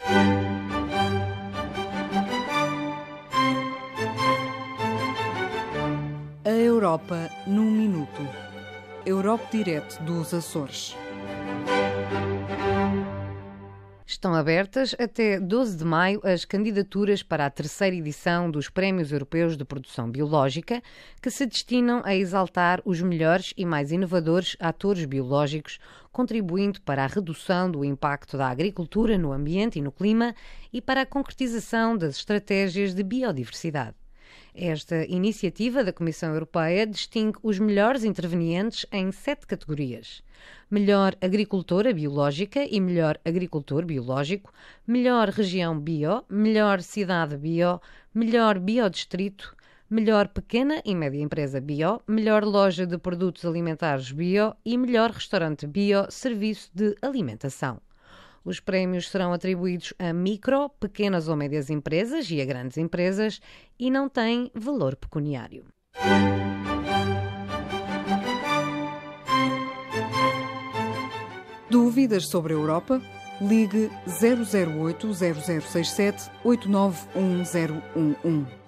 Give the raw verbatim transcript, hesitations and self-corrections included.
A Europa num minuto. Europe Direct dos Açores. Estão abertas até doze de maio as candidaturas para a terceira edição dos Prémios Europeus de Produção Biológica, que se destinam a exaltar os melhores e mais inovadores atores biológicos, contribuindo para a redução do impacto da agricultura no ambiente e no clima e para a concretização das estratégias de biodiversidade. Esta iniciativa da Comissão Europeia distingue os melhores intervenientes em sete categorias: melhor agricultora biológica e melhor agricultor biológico, melhor região bio, melhor cidade bio, melhor biodistrito, melhor pequena e média empresa bio, melhor loja de produtos alimentares bio e melhor restaurante bio serviço de alimentação. Os prémios serão atribuídos a micro, pequenas ou médias empresas e a grandes empresas e não têm valor pecuniário. Dúvidas sobre a Europa? Ligue zero zero oito, zero zero seis sete, oito nove um zero um um.